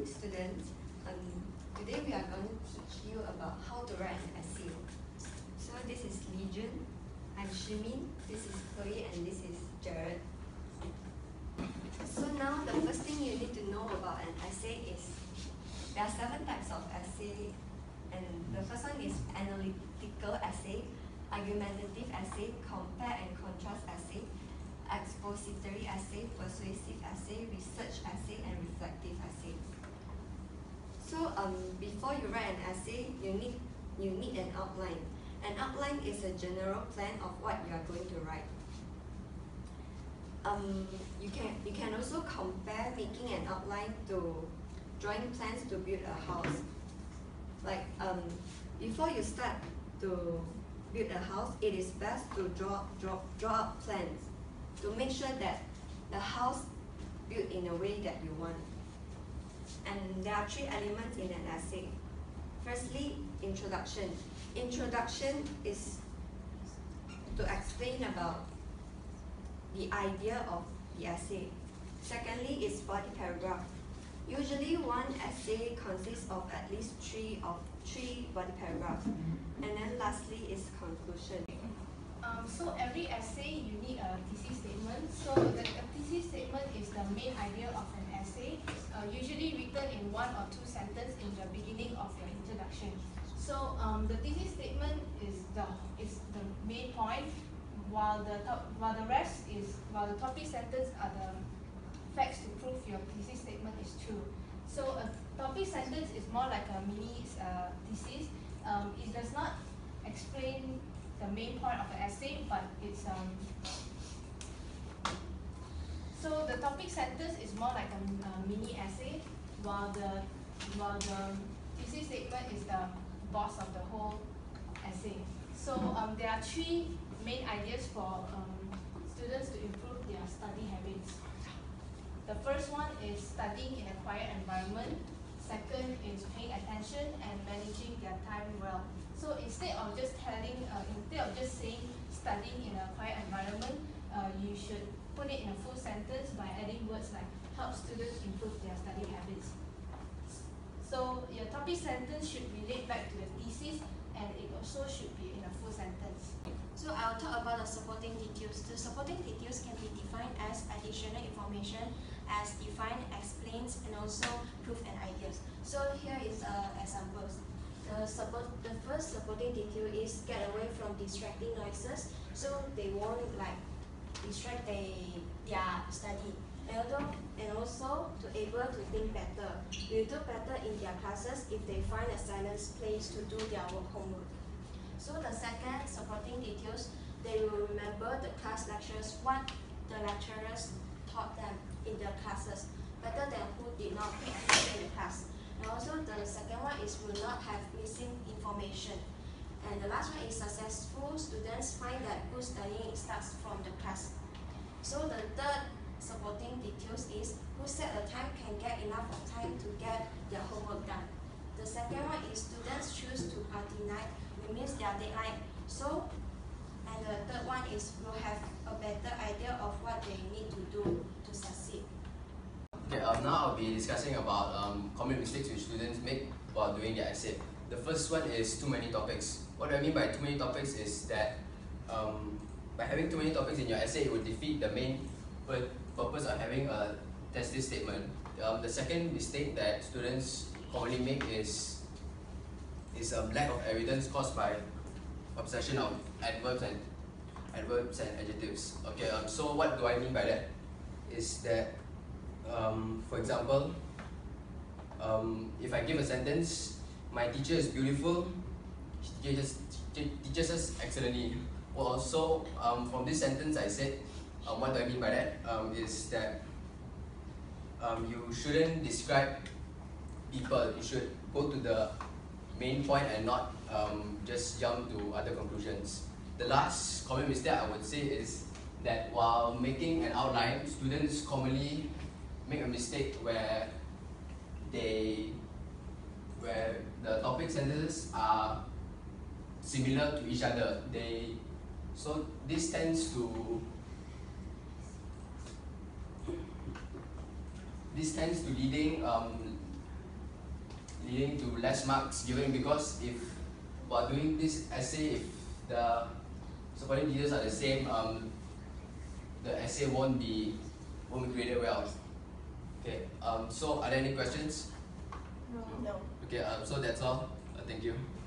morning, students. Today we are going to teach you about how to write an essay. So this is Li Jun, I'm Shimin, this is Chloe, and this is Jared. So now the first thing you need to know about an essay is there are 7 types of essay, and the first one is analytical essay, argumentative essay, compare and contrast essay, expository essay, persuasive essay, research essay, and reflective essay. So before you write an essay, you need an outline. An outline is a general plan of what you are going to write. You can also compare making an outline to drawing plans to build a house. Like before you start to build a house, it is best to draw out plans to make sure that the house built in a way that you want. And there are 3 elements in an essay. Firstly, introduction. Introduction is to explain about the idea of the essay. Secondly is body paragraph. Usually one essay consists of at least 3 body paragraphs. And then lastly is conclusion. So every essay you need a thesis statement. So the thesis statement is the main idea of an essay, usually written in 1 or 2 sentences in the beginning of your introduction. So the thesis statement is the main point, while the topic sentence are the facts to prove your thesis statement is true. So a topic sentence is more like a mini thesis. It does not explain the main point of the essay, but it's so the topic sentence is more like a mini essay, while the thesis statement is the boss of the whole essay. So there are 3 main ideas for students to improve their study habits. The first one is studying in a quiet environment. Second is paying attention and managing their time well. So instead of just saying studying in a quiet environment, you should put it in a full sentence by adding words like help students improve their study habits. So your topic sentence should relate back to the thesis, and it also should be in a full sentence. So I'll talk about the supporting details. The supporting details can be defined as additional information, as define, explains, and also proof and ideas. So here is examples. The first supporting detail is get away from distracting noises, so they won't distract their study. And also to able to think better. Will do better in their classes if they find a silent place to do their homework. So the second supporting details, they will remember the class lectures, what the lecturers taught them in their classes, better than who did not pay attention in class. And also the second one is will not have missing information. And the last one is successful students find that good studying starts from the class. So the third supporting details is who set a time can get enough of time to get their homework done. The second one is students choose to deny, it means their deadline. So, and the third one is will have a better idea of what they need to do to succeed. Okay, now I'll be discussing about common mistakes which students make while doing their essay. The first one is too many topics. What do I mean by too many topics is that by having too many topics in your essay, it would defeat the main purpose of having a thesis statement. The second mistake that students commonly make is lack of evidence caused by obsession of adverbs and adjectives. Okay, so what do I mean by that? Is that for example, if I give a sentence, my teacher is beautiful, she teaches us excellently. Well, so from this sentence I said, what do I mean by that? Is that you shouldn't describe people, you should go to the main point and not just jump to other conclusions. The last common mistake I would say is that while making an outline, students commonly make a mistake where the topic sentences are similar to each other. So this tends to leading leading to less marks given, because if while doing this essay, if the supporting details are the same, the essay won't be graded well. Okay. So are there any questions? No. Okay. So that's all. Thank you.